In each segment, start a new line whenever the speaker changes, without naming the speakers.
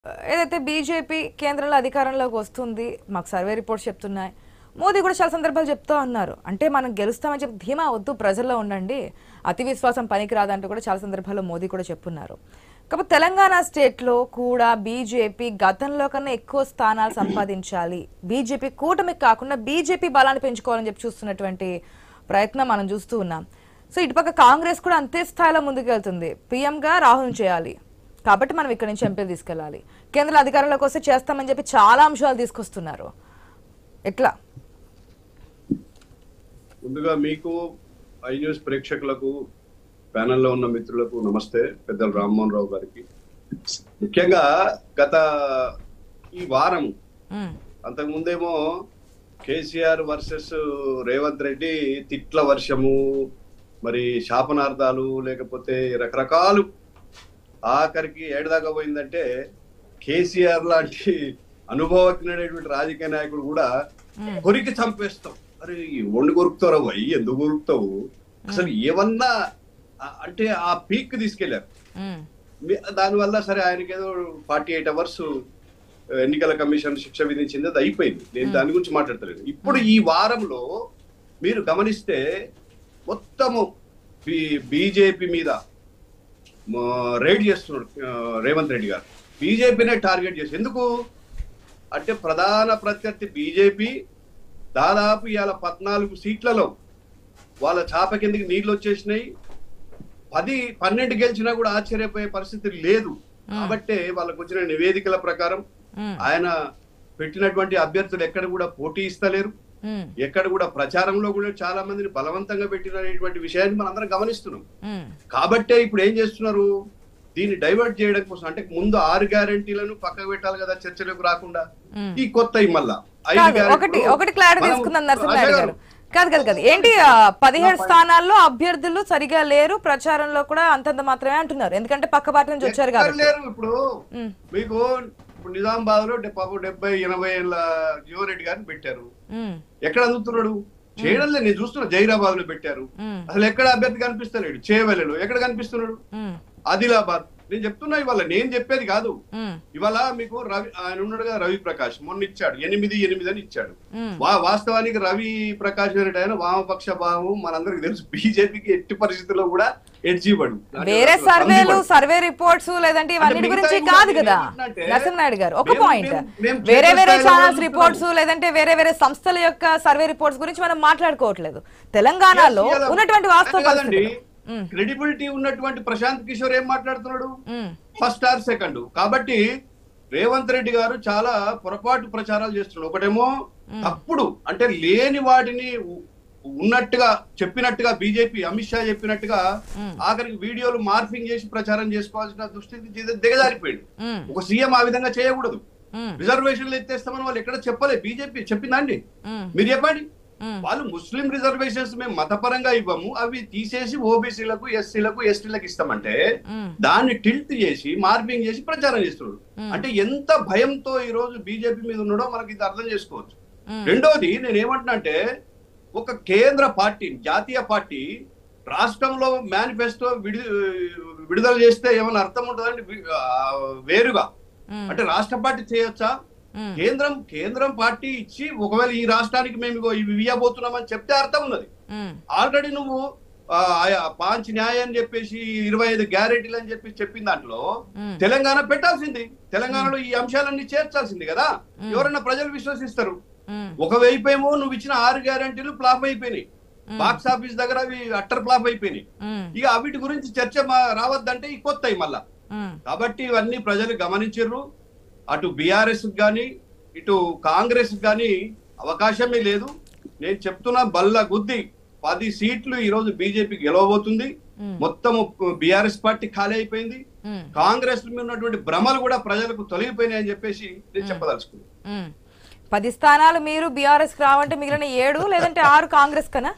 ఏదైతే బీజేపీ కేంద్రంలో అధికారంలోకి వస్తుంది మాకు సర్వే రిపోర్ట్స్ చెప్తున్నాయి. మోదీ కూడా చాలా సందర్భాలు చెప్తా ఉన్నారు. అంటే మనం గెలుస్తామని చెప్పి ధీమా వద్దు, ప్రజల్లో ఉండండి, అతి విశ్వాసం పనికిరాదంటూ కూడా చాలా సందర్భాల్లో మోదీ కూడా చెప్పున్నారు. కాబట్టి తెలంగాణ స్టేట్లో కూడా బీజేపీ గతంలో కన్నా ఎక్కువ స్థానాలు సంపాదించాలి, బీజేపీ కూటమికి కాకుండా బీజేపీ బలాన్ని పెంచుకోవాలని చెప్పి చూస్తున్నటువంటి ప్రయత్నం మనం చూస్తూ ఉన్నాం. సో ఇటుపక్క కాంగ్రెస్ కూడా అంతే స్థాయిలో ముందుకు వెళ్తుంది. పీఎంగా రాహుల్ చేయాలి కాబట్టి మనం ఇక్కడ నుంచి ఎంపీలు తీసుకెళ్ళాలి, కేంద్ర అధికారంలోకి వస్తే చేస్తామని చెప్పి చాలా అంశాలు తీసుకొస్తున్నారు. ఎట్లా?
ముందుగా మీకు ఐ న్యూస్ ప్రేక్షకులకు, ప్యానెల్లో ఉన్న మిత్రులకు నమస్తే. పెద్దలు రామ్మోహన్ రావు గారికి ముఖ్యంగా గత ఈ వారం అంతకుముందేమో కేసీఆర్ వర్సెస్ రేవంత్ రెడ్డి తిట్ల వర్షము, మరి శాపనార్థాలు, లేకపోతే రకరకాలు, ఆఖరికి ఏడదాకా పోయిందంటే కేసీఆర్ లాంటి అనుభవజ్ఞుడైనటువంటి రాజకీయ నాయకుడు కూడా కొరికి చంపేస్తాం. అరే ఒండి కొరుకుతావు అయ్యి, ఎందుకు కొరుకుతావు, అసలు ఏమన్నా అంటే ఆ పీక్ తీసుకెళ్లారు. దానివల్ల సరే ఆయనకి ఏదో 48 hours ఎన్నికల కమిషన్ శిక్ష విధించింది, అది అయిపోయింది. నేను దాని గురించి మాట్లాడతలేదు. ఇప్పుడు ఈ వారంలో మీరు గమనిస్తే మొత్తము బీజేపీ మీద రైడ్ చేస్తున్నాడు రేవంత్ రెడ్డి గారు. బీజేపీనే టార్గెట్ చేసి, ఎందుకు అంటే ప్రధాన ప్రత్యర్థి బీజేపీ దాదాపు ఇవాళ 14 సీట్లలో వాళ్ళ చాప కిందకి నీళ్లు వచ్చేసినాయి. 10-12 గెలిచినా కూడా ఆశ్చర్యపోయే పరిస్థితి లేదు. కాబట్టే వాళ్ళకు వచ్చిన నివేదికల ప్రకారం ఆయన పెట్టినటువంటి అభ్యర్థులు ఎక్కడ కూడా పోటీ ఇస్తలేరు, ఎక్కడ కూడా ప్రచారంలో కూడా చాలా మందిని బలవంతంగా పెట్టినటువంటి విషయాన్ని మనం అందరం గమనిస్తున్నాం. కాబట్టే ఇప్పుడు ఏం చేస్తున్నారు, దీన్ని డైవర్ట్ చేయడం కోసం, అంటే ముందు 6 గ్యారంటీలను పక్కకు పెట్టాలి కదా చర్చలకు రాకుండా, ఈ కొత్త మళ్ళా
ఒకటి క్లారిటీ తీసుకుందాం నరసింహారెడ్డి గారు. కాదు ఏంటి 17 స్థానాల్లో అభ్యర్థులు సరిగా లేరు, ప్రచారంలో కూడా అంతంత మాత్రమే అంటున్నారు, ఎందుకంటే పక్క పార్టీ నుంచి వచ్చారు కాబట్టి.
ఇప్పుడు మీకు ఇప్పుడు నిజామాబాద్ లో 70-80 ఏళ్ళ జీవరెడ్డి గారిని పెట్టారు, ఎక్కడ అందుతున్నాడు చేయడం లేదు. నేను చూస్తున్నా జైరాబాద్ లో పెట్టారు, అసలు ఎక్కడ అభ్యర్థి కనిపిస్తలేడు. చేవెళ్ళలో ఎక్కడ కనిపిస్తున్నాడు, ఆదిలాబాద్. నేను చెప్తున్నా, ఇవాళ నేను చెప్పేది కాదు. ఇవాళ మీకు రవి ఆయన ఉన్నాడు కదా, రవి ప్రకాష్ మొన్న ఇచ్చాడు 8-8 అని ఇచ్చాడు. వాస్తవానికి రవి ప్రకాష్ అనేట ఆయన వామపక్ష భావం మనందరికి తెలుసు. బీజేపీకి ఎట్టి పరిస్థితుల్లో కూడా ఎడ్జివ్వడు.
వేరే సర్వే రిపోర్ట్స్ లేదంటే ఇవన్నీ గురించి కాదు కదా నరసింహారెడ్డి గారు. ఒక పాయింట్, వేరే ఛానల్స్ రిపోర్ట్స్ లేదంటే వేరే సంస్థల యొక్క సర్వే రిపోర్ట్స్ గురించి మనం మాట్లాడుకోవట్లేదు. తెలంగాణలో ఉన్నటువంటి వాస్తవ
క్రెడిబిలిటీ ఉన్నటువంటి ప్రశాంత్ కిషోర్ ఏం మాట్లాడుతున్నాడు, ఫస్ట్ ఆర్ సెకండ్. కాబట్టి రేవంత్ రెడ్డి గారు చాలా పొరపాటు ప్రచారాలు చేస్తున్నాడు. ఒకటేమో తప్పుడు, అంటే లేని వాటిని ఉన్నట్టుగా చెప్పినట్టుగా బీజేపీ అమిత్ షా చెప్పినట్టుగా ఆఖరికి వీడియోలు మార్ఫింగ్ చేసి ప్రచారం చేసుకోవాల్సిన దుస్థితి దిగజారిపోయింది. ఒక సీఎం ఆ విధంగా చేయకూడదు. రిజర్వేషన్లు ఎత్తేస్తామని వాళ్ళు ఎక్కడ చెప్పలేదు. బీజేపీ చెప్పిందండి, మీరు చెప్పండి. వాళ్ళు ముస్లిం రిజర్వేషన్స్ మేము మతపరంగా ఇవ్వము, అవి తీసేసి ఓబీసీలకు, ఎస్సీలకు, ఎస్టీలకు ఇస్తామంటే దాన్ని టిల్ట్ చేసి మార్పింగ్ చేసి ప్రచారం చేస్తున్నాడు. అంటే ఎంత భయంతో ఈ రోజు బీజేపీ మీద ఉన్నాడో మనకి ఇది అర్థం చేసుకోవచ్చు. రెండోది నేను ఏమంటున్నా అంటే, ఒక కేంద్ర పార్టీ, జాతీయ పార్టీ రాష్ట్రంలో మేనిఫెస్టో విడుదల చేస్తే ఏమైనా అర్థం ఉంటుందండి వేరుగా? అంటే రాష్ట్ర పార్టీ చేయొచ్చా? కేంద్రం పార్టీ ఇచ్చి ఒకవేళ ఈ రాష్ట్రానికి మేము ఇవి ఇవ్వబోతున్నామని చెప్తే అర్థం ఉన్నది. ఆల్రెడీ నువ్వు పాంచ్ న్యాయం అని చెప్పేసి 25 గ్యారెంటీలు అని చెప్పి చెప్పిన దాంట్లో తెలంగాణ పెట్టాల్సింది, తెలంగాణలో ఈ అంశాలన్నీ చేర్చాల్సింది కదా. ఎవరైనా ప్రజలు విశ్వసిస్తారు. ఒకవైపు ఏమో నువ్వు ఇచ్చిన 6 గ్యారెంటీలు ఫ్లాప్ అయిపోయినాయి, బాక్స్ ఆఫీస్ దగ్గర అవి అట్టర్ ఫ్లాప్ అయిపోయినాయి. ఇక వీటి గురించి చర్చ రావద్దంటే ఈ కొత్త మళ్ళా. కాబట్టి ఇవన్నీ ప్రజలు గమనించారు. అటు బీఆర్ఎస్ గాని ఇటు కాంగ్రెస్ గాని అవకాశమే లేదు. నేను చెప్తున్నా, బల్ల గుద్ది 10 సీట్లు ఈ రోజు బీజేపీ గెలవబోతుంది. మొత్తం బీఆర్ఎస్ పార్టీ ఖాళీ అయిపోయింది. కాంగ్రెస్ మీద ఉన్నటువంటి భ్రమలు కూడా ప్రజలకు తొలగిపోయినాయి అని చెప్పేసి నేను చెప్పదలుచుకున్నాను.
10 స్థానాలు మీరు బీఆర్ఎస్ రావంటే మిగిలిన 7 లేదంటే 6 కాంగ్రెస్ కన్నా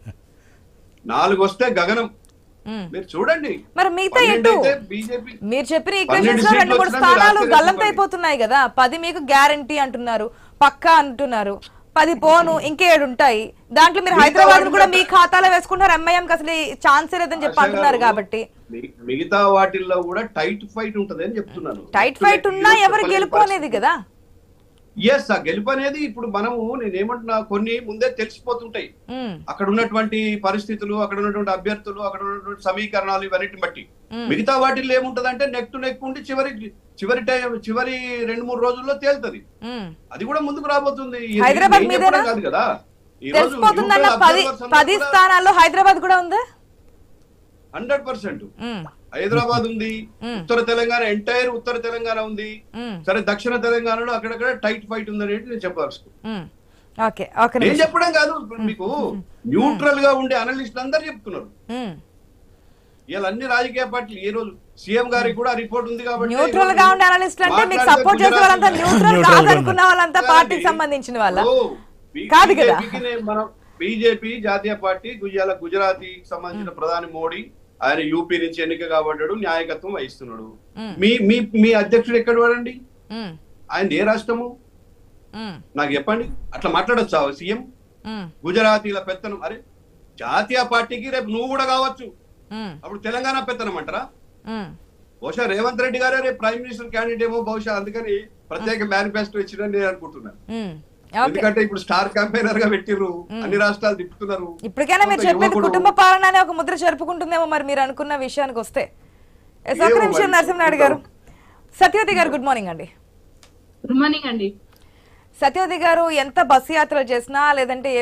4 వస్తే గగనం. మీరు చూడండి,
మరి మిగతా మీరు చెప్పిన ఈక్వేషన్స్ లో 2-3 స్థానాలు గల్లంత అయిపోతున్నాయి కదా. 10 మీకు గ్యారంటీ అంటున్నారు, పక్కా అంటున్నారు, 10 పోను ఇంకేడు ఉంటాయి. దాంట్లో మీరు హైదరాబాద్ కూడా మీ ఖాతాలో వేసుకుంటారు. ఎంఐఎంకి అసలు ఛాన్సే లేదని చెప్పి అంటున్నారు కాబట్టి
మిగతా వాటిల్లో కూడా టైట్ ఫైట్ ఉంటది అని చెప్తున్నాను.
టైట్ ఫైట్ ఉన్నా ఎవరు గెలుపు అనేది కదా.
ఎస్, ఆ గెలుపు అనేది ఇప్పుడు మనము నేనేమంటున్నా కొన్ని ముందే తెలిసిపోతుంటాయి. అక్కడ ఉన్నటువంటి పరిస్థితులు, అక్కడ ఉన్నటువంటి అభ్యర్థులు, అక్కడ ఉన్నటువంటి సమీకరణాలు ఇవన్నిటిని బట్టి. మిగతా వాటిల్లో ఏముంటదంటే నెక్ టు నెక్ ఉండి చివరి 2-3 రోజుల్లో తేలుతుంది. అది కూడా ముందుకు రాబోతుంది.
హైదరాబాద్ మీద
కాదు కదా
తెలిసిపోతుందన్న 10 స్థానాల్లో హైదరాబాద్ కూడా ఉందా?
100% హైదరాబాద్ ఉంది, ఉత్తర తెలంగాణ, ఎంటైర్ ఉత్తర తెలంగాణ ఉంది. సరే, దక్షిణ తెలంగాణలో అక్కడక్కడ టైట్ ఫైట్ ఉందని నేను చెప్పాల్సుకున్నాను. నేను చెప్పడం కాదు, మీకు న్యూట్రల్ గా ఉండే అనలిస్టులు అందరు చెప్తున్నారు. ఇలా అన్ని రాజకీయ పార్టీలు ఈ రోజు సీఎం గారికి కూడా రిపోర్ట్ ఉంది కాబట్టి
న్యూట్రల్ గా ఉండే అనలిస్టులు అంటే మీకు సపోర్ట్ చేసే వాళ్ళంతా న్యూట్రల్ కాదనుకున్న వాళ్ళంతా పార్టీకి సంబంధించిన వాళ్ళ కాదు కదా.
మనం బీజేపీ జాతీయ పార్టీ గుజరాతీ సంబంధించిన ప్రధాని మోడీ, ఆయన యూపీ నుంచి ఎన్నిక కాబడ్డాడు, న్యాయకత్వం వహిస్తున్నాడు. మీ అధ్యక్షుడు ఎక్కడ వాడండి? ఆయన ఏ రాష్ట్రము నాకు చెప్పండి. అట్లా మాట్లాడొచ్చా సీఎం? గుజరాతీల పెత్తనం. అరే, జాతీయ పార్టీకి రేపు నువ్వు కూడా కావచ్చు, అప్పుడు తెలంగాణ పెత్తనం అంటారా? బహుశా రేవంత్ రెడ్డి గారే రేపు ప్రైమ్ మినిస్టర్ క్యాండిడేట్ ఏమో బహుశా, అందుకని ప్రత్యేక మేనిఫెస్టో ఇచ్చిందని నేను అనుకుంటున్నాను. ఎందుకంటే ఇప్పుడు స్టార్ క్యాంపెయినర్ గా పెట్టిర్రు, అన్ని రాష్ట్రాలు తిప్పుతున్నారు.
ఇప్పటికైనా మీరు చెప్పేది కుటుంబ పాలన అనే ఒక ముద్ర జరుపుకుంటుందేమో మరి మీరు అనుకున్న విషయానికి వస్తే. ఒక నిమిషం నరసింహనాయుడు గారు. సత్యవతి గారు గుడ్ మార్నింగ్ అండి.
గుడ్ మార్నింగ్ అండి.
సత్యవతి గారు, ఎంత బస్సు యాత్రలు చేసినా లేదంటే